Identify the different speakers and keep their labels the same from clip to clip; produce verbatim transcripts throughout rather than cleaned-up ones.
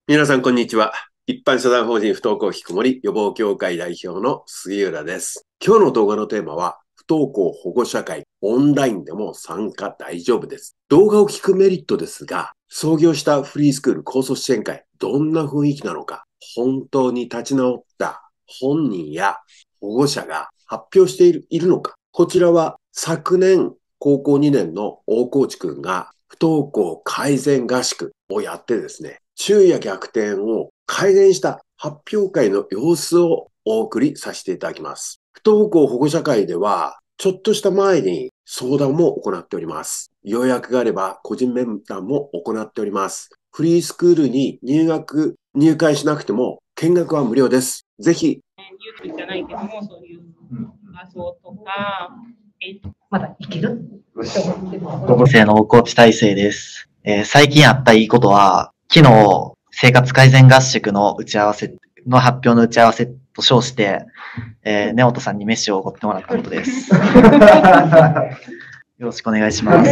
Speaker 1: 皆さん、こんにちは。一般社団法人不登校ひきこもり予防協会代表の杉浦です。今日の動画のテーマは、不登校保護者会、オンラインでも参加大丈夫です。動画を聞くメリットですが、創業したフリースクール高卒支援会、どんな雰囲気なのか、本当に立ち直った本人や保護者が発表している、いるのか。こちらは昨年、高校にねんの大河内くんが不登校改善合宿をやってですね、昼夜逆転を改善した発表会の様子をお送りさせていただきます。不登校保護者会では、ちょっとした前に相談も行っております。予約があれば個人面談も行っております。フリースクールに入学、入会しなくても見学は無料です。ぜひ。
Speaker 2: ユースじゃないけども、そういう場所とか、えっと、まだいける
Speaker 3: 高校生のコーチ体制です。えー、最近あったいいことは、昨日、生活改善合宿の打ち合わせの発表の打ち合わせと称して、えー、根本さんに飯をおごってもらったことです。よろしくお願いします。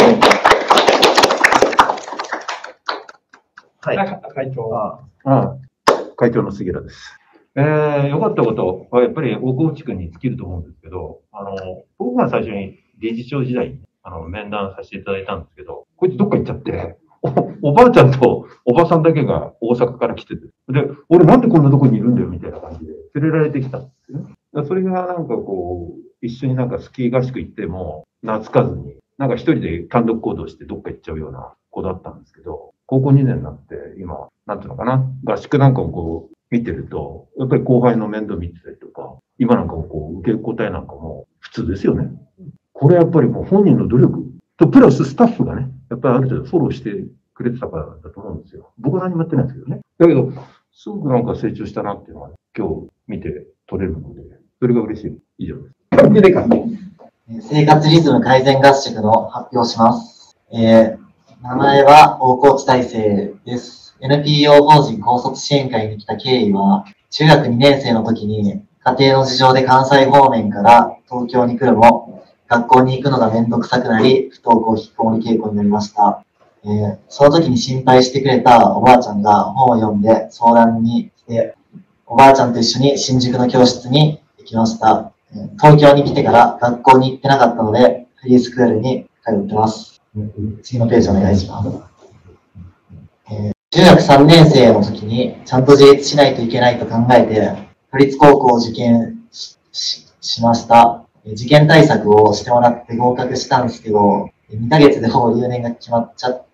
Speaker 4: はい。会長。ああ、会長の杉浦です。えー、良かったことは、やっぱり大河内君に尽きると思うんですけど、あの、僕が最初に理事長時代に、あの、面談させていただいたんですけど、こいつどっか行っちゃって、お、おばあちゃんとおばさんだけが大阪から来てて、で、俺なんでこんなとこにいるんだよみたいな感じで連れられてきたんですよね。それがなんかこう、一緒になんかスキー合宿行っても懐かずに、なんか一人で単独行動してどっか行っちゃうような子だったんですけど、高校にねんになって今、なんていうのかな、合宿なんかをこう見てると、やっぱり後輩の面倒見てたりとか、今なんかもこう受け答えなんかも普通ですよね。これやっぱりもう本人の努力と、プラススタッフがね、やっぱりある程度フォローしてくれてたからだと思うんですよ。僕は何もやってないんですけどね。だけど、すごくなんか成長したなっていうのは、ね、今日見て取れるので、それが嬉しい。以上です。
Speaker 3: 生活リズム改善合宿の発表します。えー、名前は大河内大成です。エヌピーオー 法人高卒支援会に来た経緯は、中学にねん生の時に家庭の事情で関西方面から東京に来るも、学校に行くのがめんどくさくなり、不登校引きこもり傾向になりました。えー、その時に心配してくれたおばあちゃんが本を読んで相談に来て、おばあちゃんと一緒に新宿の教室に行きました。えー、東京に来てから学校に行ってなかったので、フリースクールに通ってます。次のページお願いします。えー、中学さんねん生の時にちゃんと自立しないといけないと考えて、都立高校を受験 し, し, しました。受験対策をしてもらって合格したんですけど、にかげつでほぼ留年が決まっちゃって、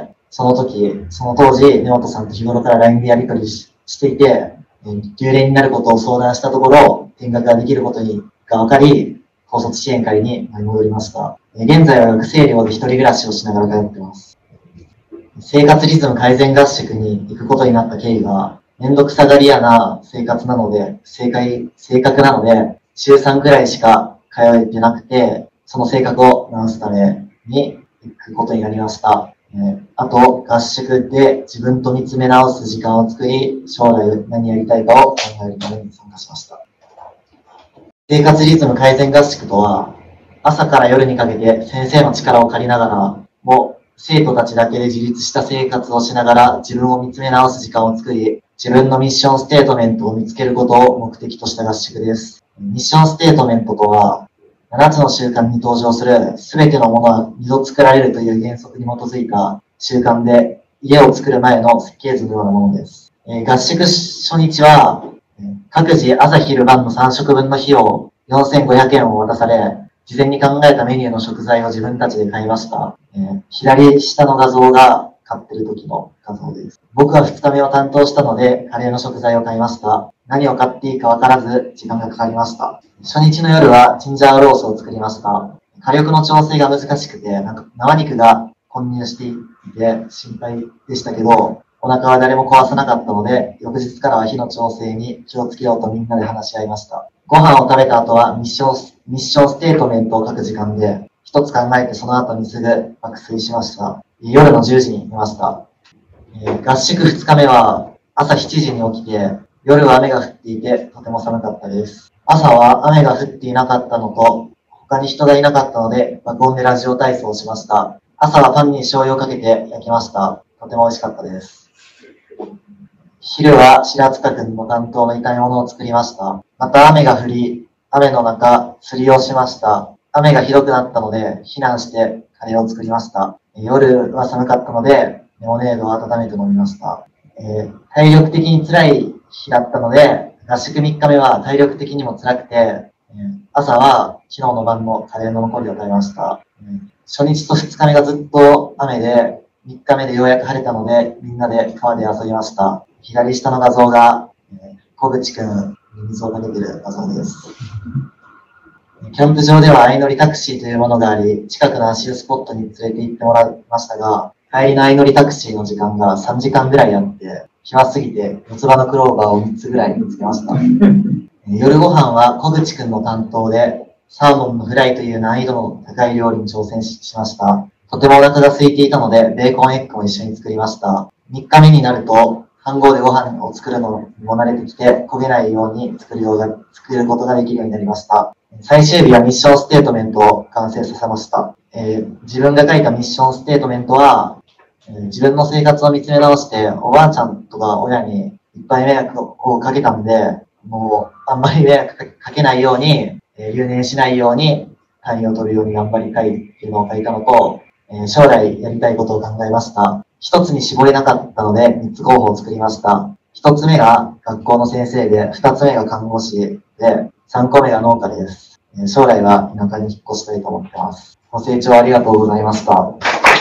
Speaker 3: その時、その当時、根本さんと日頃から ライン でやり取り し, していて、留年になることを相談したところ、転学ができることにが分かり、高卒支援会に戻りました。現在は学生寮で一人暮らしをしながら通っています。生活リズム改善合宿に行くことになった経緯は、めんどくさがり屋な生活なので、正解、性格なので、週さんくらいしか通えてなくて、その性格を直すために行くことになりました。えー、あと、合宿で自分と見つめ直す時間を作り、将来何やりたいかを考えるために参加しました。生活リズム改善合宿とは、朝から夜にかけて先生の力を借りながらも、生徒たちだけで自立した生活をしながら自分を見つめ直す時間を作り、自分のミッションステートメントを見つけることを目的とした合宿です。ミッションステートメントとは、ななつの習慣に登場するすべてのものは二度作られるという原則に基づいた習慣で、家を作る前の設計図のようなものです。えー、合宿初日は、各自朝昼晩のさん食分の費用よんせんごひゃくえんを渡され、事前に考えたメニューの食材を自分たちで買いました。えー、左下の画像が買ってる時の画像です。僕はふつかめを担当したので、カレーの食材を買いました。何を買っていいかわからず、時間がかかりました。初日の夜はチンジャオロースを作りました。火力の調整が難しくて、なんか生肉が混入していて心配でしたけど、お腹は誰も壊さなかったので、翌日からは火の調整に気をつけようとみんなで話し合いました。ご飯を食べた後はミッション、ミッションステートメントを書く時間で、一つ考えてその後にすぐ爆睡しました。夜のじゅうじに寝ました。えー、合宿ふつかめは朝しちじに起きて、夜は雨が降っていてとても寒かったです。朝は雨が降っていなかったのと、他に人がいなかったので爆音でラジオ体操をしました。朝はパンに醤油をかけて焼きました。とても美味しかったです。 昼は白塚くんの担当の炒め物を作りました。また雨が降り、雨の中、釣りをしました。雨がひどくなったので、避難してカレーを作りました。夜は寒かったので、レモネードを温めて飲みました。えー、体力的に辛い日だったので、合宿みっかめは体力的にも辛くて、えー、朝は昨日の晩のカレーの残りを食べました。えー、初日とふつかめがずっと雨で、みっかめでようやく晴れたので、みんなで川で遊びました。左下の画像が、えー、小口くんに水をかけてる画像です。キャンプ場では相乗りタクシーというものがあり、近くの足湯スポットに連れて行ってもらいましたが、帰りの相乗りタクシーの時間がさんじかんぐらいあって、暇すぎて四つ葉のクローバーをみっつぐらい見つけました。夜ご飯は小口くんの担当で、サーモンのフライという難易度の高い料理に挑戦しました。とてもお腹が空いていたので、ベーコンエッグも一緒に作りました。みっかめになると、飯盒でご飯を作るのにも慣れてきて、焦げないように作るようが、作ることができるようになりました。最終日はミッションステートメントを完成させました。えー、自分が書いたミッションステートメントは、えー、自分の生活を見つめ直して、おばあちゃんとか親にいっぱい迷惑をかけたんで、もうあんまり迷惑かけないように、えー、留年しないように、単位を取るように頑張り書いてるのを書いたのと、えー、将来やりたいことを考えました。一つに絞れなかったので、三つ候補を作りました。一つ目が学校の先生で、二つ目が看護師で、三個目が農家です。将来は田舎に引っ越したいと思ってます。ご清聴ありがとうございました。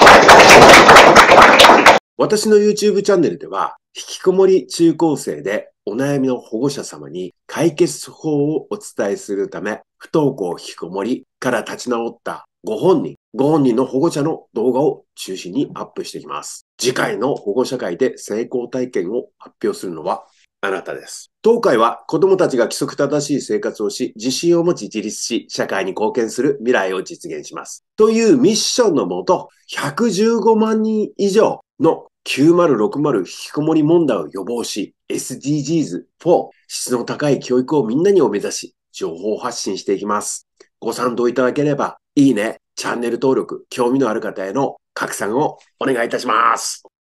Speaker 1: 私の YouTube チャンネルでは、引きこもり中高生でお悩みの保護者様に解決法をお伝えするため、不登校引きこもりから立ち直ったご本人、ご本人の保護者の動画を中心にアップしていきます。次回の保護者会で成功体験を発表するのはあなたです。当会は子供たちが規則正しい生活をし、自信を持ち自立し、社会に貢献する未来を実現します。というミッションのもと、ひゃくじゅうごまんにん以上のきゅうまるろくまる引きこもり問題を予防し、エスディージーズフォー 質の高い教育をみんなにを目指し、情報発信していきます。ご賛同いただければ、いいね、チャンネル登録、興味のある方への拡散をお願いいたします。